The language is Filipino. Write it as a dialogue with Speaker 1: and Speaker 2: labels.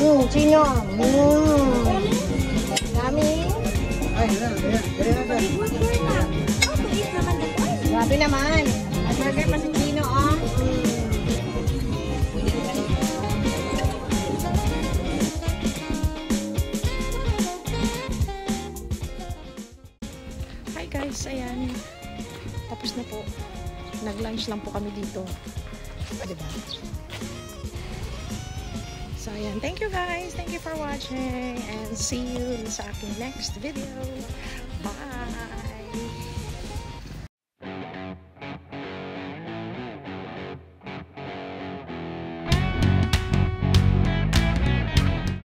Speaker 1: Sino? Dami. Grabe naman. At burger pa si Chino, oh.
Speaker 2: Hi guys, ayan. Tapos na po. Nag-lunch lang po kami dito. Diba? So ayan, thank you guys. Thank you for watching. And see you sa aking next video. Bye!